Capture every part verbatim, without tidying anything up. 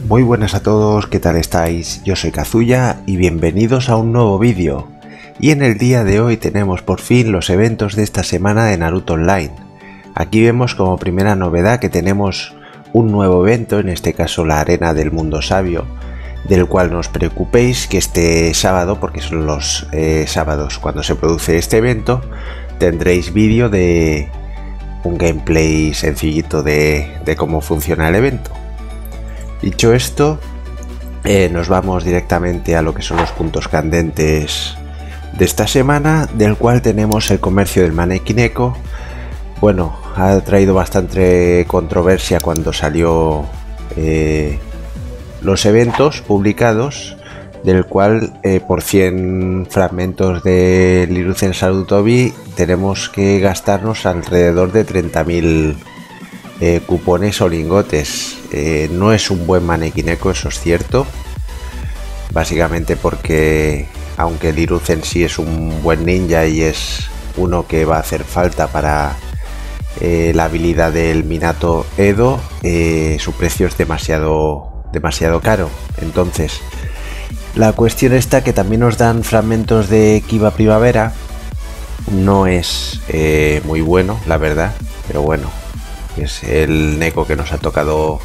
Muy buenas a todos, ¿qué tal estáis? Yo soy Kazuya y bienvenidos a un nuevo vídeo. Y en el día de hoy tenemos por fin los eventos de esta semana de Naruto Online. Aquí vemos como primera novedad que tenemos un nuevo evento, en este caso la Arena del Mundo Sabio, del cual no os preocupéis que este sábado, porque son los eh, sábados cuando se produce este evento, tendréis vídeo de un gameplay sencillito de, de cómo funciona el evento. Dicho esto, eh, nos vamos directamente a lo que son los puntos candentes de esta semana, del cual tenemos el comercio del Maneki-Neko. Bueno, ha traído bastante controversia cuando salió eh, los eventos publicados, del cual eh, por cien fragmentos de Liruzen Sarutobi tenemos que gastarnos alrededor de treinta mil eh, cupones o lingotes. Eh, no es un buen Maneki-Neko, eso es cierto, básicamente porque aunque Liruzen sí es un buen ninja y es uno que va a hacer falta para eh, la habilidad del Minato Edo, eh, su precio es demasiado demasiado caro. Entonces la cuestión está que también nos dan fragmentos de Kiba Primavera. No es eh, muy bueno, la verdad, pero bueno, es el Neko que nos ha tocado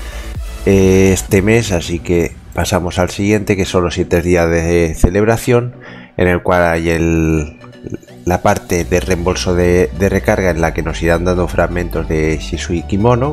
eh, este mes, así que pasamos al siguiente, que son los siete días de celebración, en el cual hay el, la parte de reembolso de, de recarga, en la que nos irán dando fragmentos de Shisui Kimono.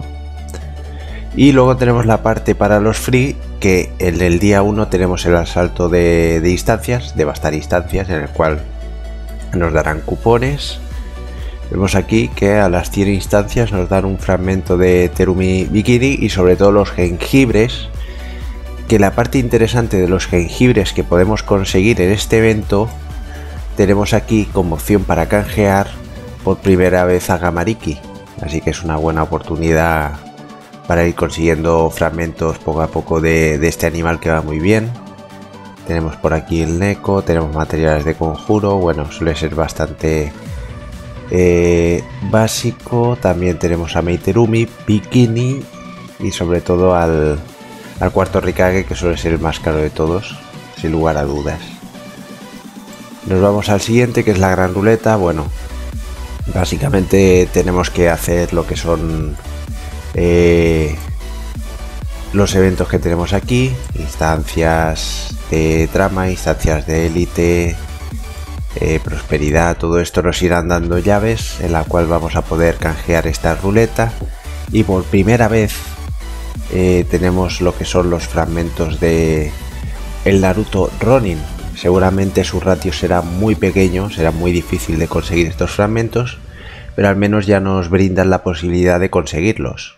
Y luego tenemos la parte para los free, que en el día uno tenemos el asalto de, de instancias, de bastar instancias, en el cual nos darán cupones. Vemos aquí que a las cien instancias nos dan un fragmento de Terumi Bikini y sobre todo los jengibres, que la parte interesante de los jengibres que podemos conseguir en este evento, tenemos aquí como opción para canjear por primera vez a Gamariki, así que es una buena oportunidad para ir consiguiendo fragmentos poco a poco de, de este animal que va muy bien. Tenemos por aquí el Neko, tenemos materiales de conjuro, bueno, suele ser bastante eh, básico. También tenemos a Meiterumi, Bikini y sobre todo al, al cuarto Rikage, que suele ser el más caro de todos, sin lugar a dudas. Nos vamos al siguiente, que es la gran ruleta. Bueno, básicamente tenemos que hacer lo que son Eh, los eventos que tenemos aquí: instancias de trama, instancias de élite, eh, prosperidad. Todo esto nos irán dando llaves en la cual vamos a poder canjear esta ruleta, y por primera vez eh, tenemos lo que son los fragmentos de el Naruto Ronin. Seguramente su ratio será muy pequeño, será muy difícil de conseguir estos fragmentos, pero al menos ya nos brindan la posibilidad de conseguirlos.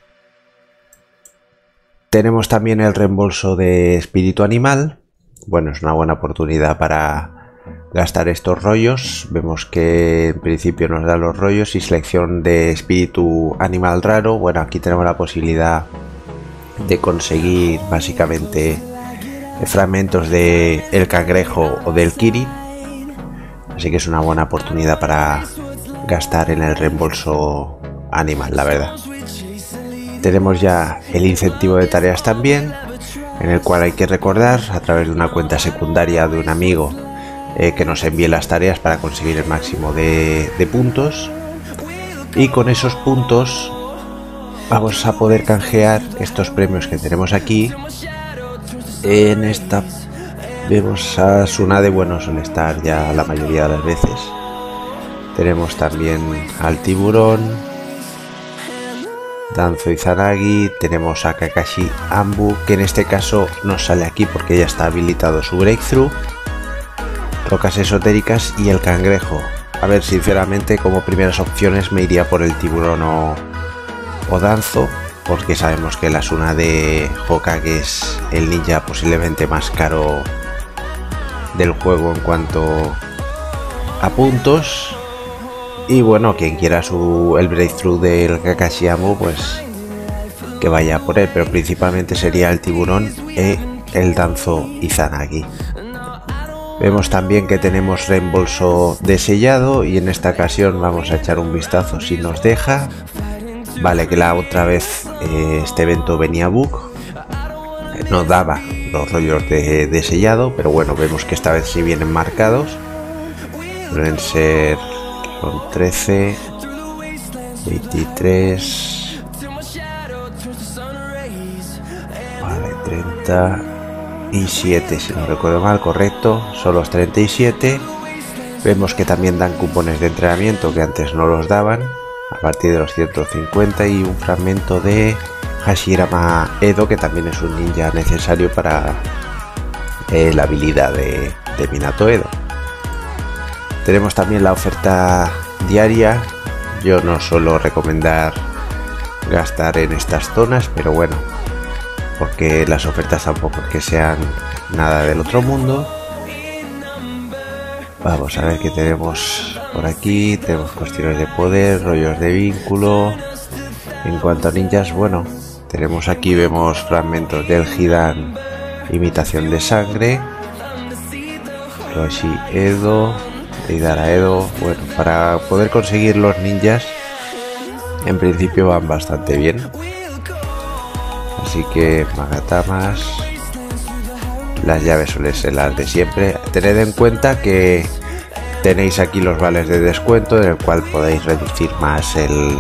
Tenemos también el reembolso de espíritu animal. Bueno, es una buena oportunidad para gastar estos rollos. Vemos que en principio nos dan los rollos y selección de espíritu animal raro. Bueno, aquí tenemos la posibilidad de conseguir básicamente fragmentos de el cangrejo o del Kiri, así que es una buena oportunidad para gastar en el reembolso animal, la verdad. Tenemos ya el incentivo de tareas también, en el cual hay que recordar a través de una cuenta secundaria de un amigo eh, que nos envíe las tareas para conseguir el máximo de, de puntos, y con esos puntos vamos a poder canjear estos premios que tenemos aquí. En esta vemos a Tsunade, bueno, suele estar ya la mayoría de las veces. Tenemos también al tiburón, Danzo Izanagi, tenemos a Kakashi Ambu, que en este caso nos sale aquí porque ya está habilitado su breakthrough, rocas esotéricas y el cangrejo. A ver, sinceramente, como primeras opciones me iría por el tiburón o, o Danzo, porque sabemos que la Tsunade Hokage es el ninja posiblemente más caro del juego en cuanto a puntos. Y bueno, quien quiera su, el breakthrough del Kakashi Ambu, pues que vaya por él, pero principalmente sería el tiburón e el Danzo Izanagi. Vemos también que tenemos reembolso de sellado, y en esta ocasión vamos a echar un vistazo si nos deja. Vale, que la otra vez eh, este evento venía bug, no daba los rollos de, de sellado, pero bueno, vemos que esta vez sí vienen marcados. Deben ser son trece, veintitrés, vale, treinta y siete, si no recuerdo mal, correcto, son los treinta y siete. Vemos que también dan cupones de entrenamiento que antes no los daban, a partir de los ciento cincuenta, y un fragmento de Hashirama Edo, que también es un ninja necesario para eh, la habilidad de, de Minato Edo. Tenemos también la oferta diaria. Yo no suelo recomendar gastar en estas zonas, pero bueno, porque las ofertas tampoco es que sean nada del otro mundo. Vamos a ver qué tenemos por aquí. Tenemos cuestiones de poder, rollos de vínculo. En cuanto a ninjas, bueno, tenemos aquí, vemos fragmentos del Hidan, imitación de sangre, Roshi Edo, Deidara Edo. Bueno, para poder conseguir los ninjas, en principio van bastante bien. Así que Magatamas, las llaves suelen ser las de siempre. Tened en cuenta que tenéis aquí los vales de descuento, en el cual podéis reducir más el,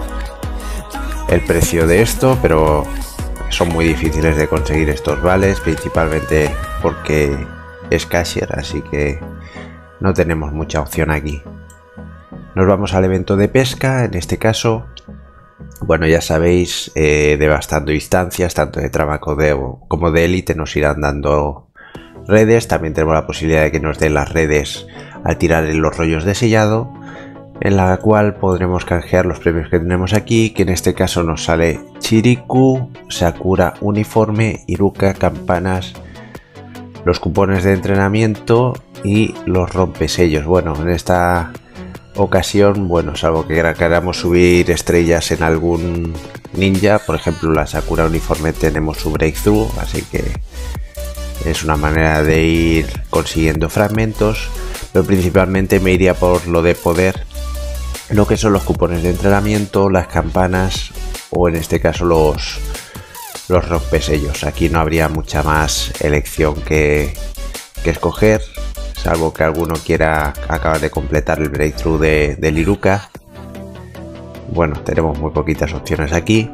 el precio de esto, pero son muy difíciles de conseguir estos vales, principalmente porque es cashier, así que no tenemos mucha opción aquí. Nos vamos al evento de pesca. En este caso, bueno, ya sabéis, eh, devastando instancias tanto de trama como de élite nos irán dando redes. También tenemos la posibilidad de que nos den las redes al tirar en los rollos de sellado, en la cual podremos canjear los premios que tenemos aquí, que en este caso nos sale Chiriku, Sakura uniforme, Iruka, campanas, los cupones de entrenamiento y los rompesellos. Bueno, en esta ocasión, bueno, salvo que queramos subir estrellas en algún ninja, por ejemplo la Sakura uniforme tenemos su breakthrough, así que es una manera de ir consiguiendo fragmentos, pero principalmente me iría por lo de poder, lo que son los cupones de entrenamiento, las campanas o en este caso los los rompesellos. Aquí no habría mucha más elección que, que escoger, salvo que alguno quiera acabar de completar el breakthrough de, de Iruka. Bueno, tenemos muy poquitas opciones aquí.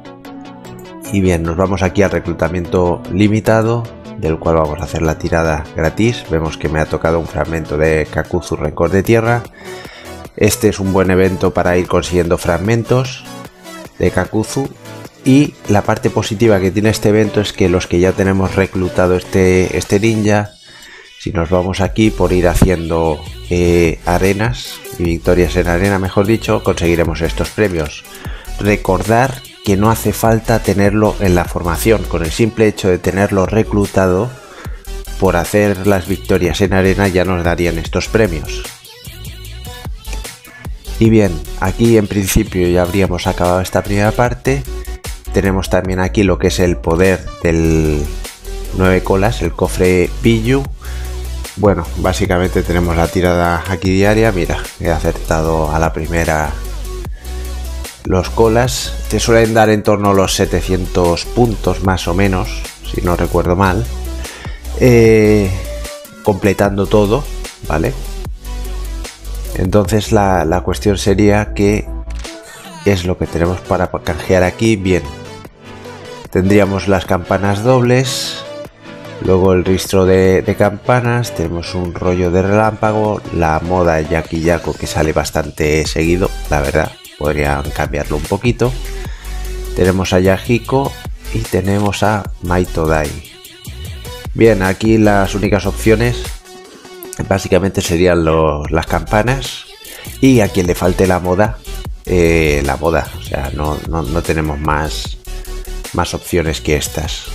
Y bien, nos vamos aquí al reclutamiento limitado, del cual vamos a hacer la tirada gratis. Vemos que me ha tocado un fragmento de Kakuzu Récord de Tierra. Este es un buen evento para ir consiguiendo fragmentos de Kakuzu. Y la parte positiva que tiene este evento es que los que ya tenemos reclutado este, este ninja, si nos vamos aquí por ir haciendo eh, arenas y victorias en arena, mejor dicho, conseguiremos estos premios. Recordar que no hace falta tenerlo en la formación, con el simple hecho de tenerlo reclutado, por hacer las victorias en arena ya nos darían estos premios. Y bien, aquí en principio ya habríamos acabado esta primera parte. Tenemos también aquí lo que es el poder del nueve colas, el cofre Piyu. Bueno, básicamente tenemos la tirada aquí diaria. Mira, he acertado a la primera los colas. Te suelen dar en torno a los setecientos puntos más o menos, si no recuerdo mal, eh, completando todo, ¿vale? Entonces la, la cuestión sería que es lo que tenemos para canjear aquí. Bien, tendríamos las campanas dobles, luego el ristro de, de campanas, tenemos un rollo de relámpago, la moda Yakiyako que sale bastante seguido, la verdad, podrían cambiarlo un poquito. Tenemos a Yahiko y tenemos a Maitodai. Bien, aquí las únicas opciones básicamente serían los, las campanas, y a quien le falte la moda, eh, la moda, o sea, no, no, no tenemos más, más opciones que estas.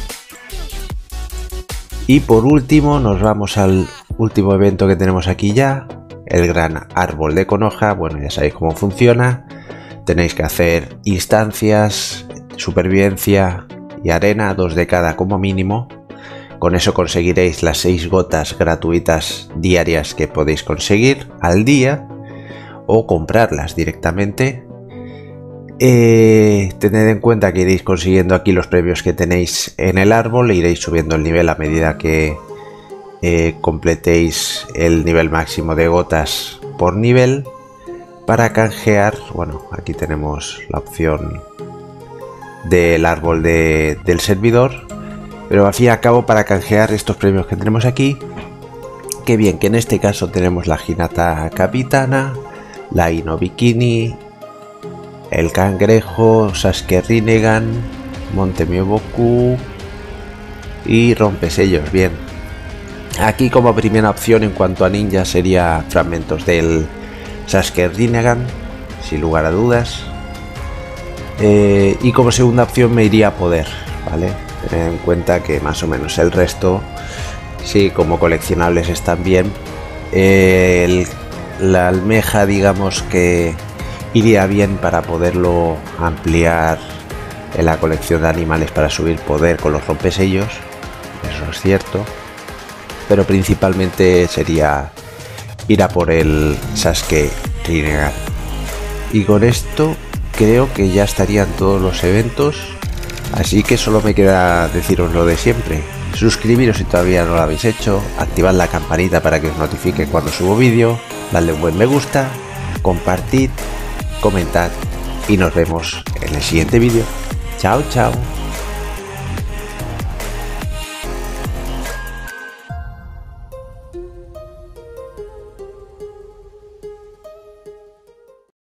Y por último nos vamos al último evento que tenemos aquí ya, el gran árbol de Konoha. Bueno, ya sabéis cómo funciona, tenéis que hacer instancias, supervivencia y arena, dos de cada como mínimo. Con eso conseguiréis las seis gotas gratuitas diarias que podéis conseguir al día, o comprarlas directamente. Eh, tened en cuenta que iréis consiguiendo aquí los premios que tenéis en el árbol e iréis subiendo el nivel a medida que eh, completéis el nivel máximo de gotas por nivel. Para canjear, bueno, aquí tenemos la opción del árbol de, del servidor, pero al fin y al cabo para canjear estos premios que tenemos aquí, que bien, que en este caso tenemos la Hinata Capitana, la Ino Bikini, el Cangrejo, Sasuke Rinnegan, Monte Myoboku y Rompesellos. Bien, aquí como primera opción en cuanto a ninja sería fragmentos del Sasuke Rinnegan, sin lugar a dudas. Eh, y como segunda opción me iría a poder, ¿vale? Tened en cuenta que más o menos el resto, sí, como coleccionables están bien. Eh, el, la almeja, digamos que iría bien para poderlo ampliar en la colección de animales para subir poder con los rompesellos, eso es cierto, pero principalmente sería ir a por el Sasuke Rinnegan. Y con esto creo que ya estarían todos los eventos, así que solo me queda deciros lo de siempre: suscribiros si todavía no lo habéis hecho, activad la campanita para que os notifique cuando subo vídeo, dadle un buen me gusta, compartid, comentad y nos vemos en el siguiente vídeo. Chao, chao.